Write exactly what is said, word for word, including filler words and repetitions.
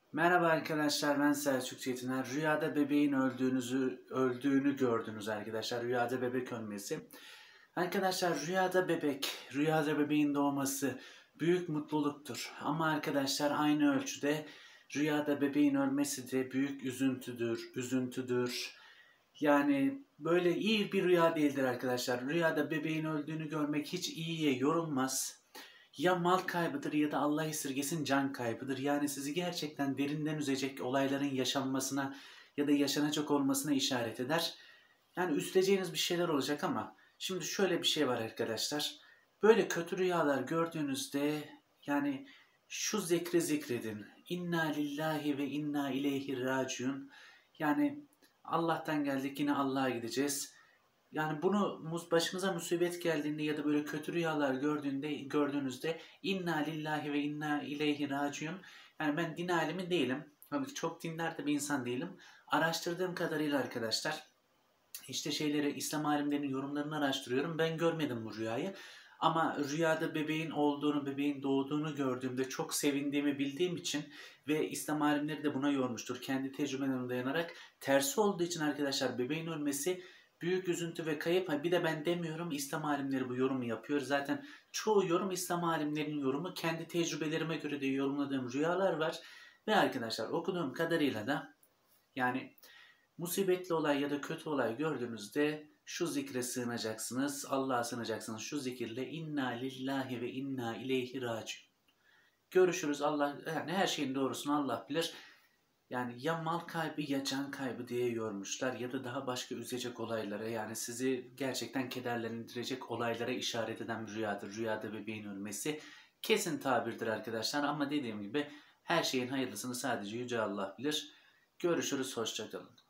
Merhaba arkadaşlar, ben Selçuk Çetiner. Rüyada bebeğin öldüğünüzü öldüğünü gördünüz arkadaşlar. Rüyada bebek ölmesi. Arkadaşlar rüyada bebek, rüyada bebeğin doğması büyük mutluluktur. Ama arkadaşlar aynı ölçüde rüyada bebeğin ölmesi de büyük üzüntüdür, üzüntüdür. Yani böyle iyi bir rüya değildir arkadaşlar. Rüyada bebeğin öldüğünü görmek hiç iyiye yorulmaz. Ya mal kaybıdır ya da Allah esirgesin can kaybıdır. Yani sizi gerçekten derinden üzecek olayların yaşanmasına ya da yaşanacak olmasına işaret eder. Yani üzüleceğiniz bir şeyler olacak ama şimdi şöyle bir şey var arkadaşlar. Böyle kötü rüyalar gördüğünüzde yani şu zikri zikredin. İnna lillahi ve inna ileyhi raciun. Yani Allah'tan geldik yine Allah'a gideceğiz. Yani bunu başınıza musibet geldiğinde ya da böyle kötü rüyalar gördüğünde gördüğünüzde inna lillahi ve inna ileyhi raciun. Yani ben din alimi değilim. Tabii çok dinler de bir insan değilim. Araştırdığım kadarıyla arkadaşlar işte şeyleri İslam alimlerinin yorumlarını araştırıyorum. Ben görmedim bu rüyayı. Ama rüyada bebeğin olduğunu, bebeğin doğduğunu gördüğümde çok sevindiğimi bildiğim için ve İslam alimleri de buna yormuştur. Kendi tecrübelerine dayanarak tersi olduğu için arkadaşlar bebeğin ölmesi büyük üzüntü ve kayıp. Bir de ben demiyorum, İslam alimleri bu yorumu yapıyor. Zaten çoğu yorum İslam alimlerinin yorumu. Kendi tecrübelerime göre de yorumladığım rüyalar var. Ve arkadaşlar okuduğum kadarıyla da yani musibetli olay ya da kötü olay gördüğünüzde şu zikre sığınacaksınız. Allah'a sığınacaksınız. Şu zikirle inna lillahi ve inna ileyhi raciun. Görüşürüz. Allah yani her şeyin doğrusunu Allah bilir. Yani ya mal kaybı ya can kaybı diye yormuşlar ya da daha başka üzecek olaylara, yani sizi gerçekten kederlendirecek olaylara işaret eden bir rüyadır. Rüyada bebeğin ölmesi kesin tabirdir arkadaşlar ama dediğim gibi her şeyin hayırlısını sadece Yüce Allah bilir. Görüşürüz, hoşça kalın.